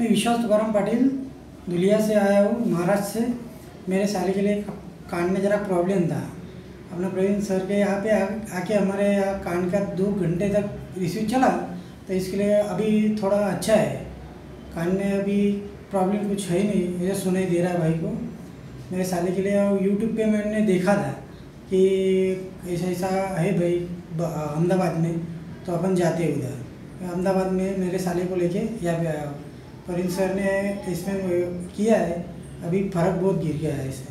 मैं विश्वास तुकाराम पाटिल दुलिया से आया हूँ, महाराष्ट्र से। मेरे साले के लिए कान में ज़रा प्रॉब्लम था। अपना प्रवीण सर के यहाँ पे आके हमारे यहाँ कान का 2 घंटे तक रिसीव चला, तो इसके लिए अभी थोड़ा अच्छा है। कान में अभी प्रॉब्लम कुछ है ही नहीं, मुझे सुनाई दे रहा है भाई को। मेरे साले के लिए यूट्यूब पे मैंने देखा था कि ऐसा ऐसा है भाई अहमदाबाद में, तो अपन जाते हैं उधर। अहमदाबाद में मेरे साले को लेके यहाँ पे आया हूँ। प्रवीण सर ने इसमें किया है, अभी फ़र्क बहुत गिर गया है इससे।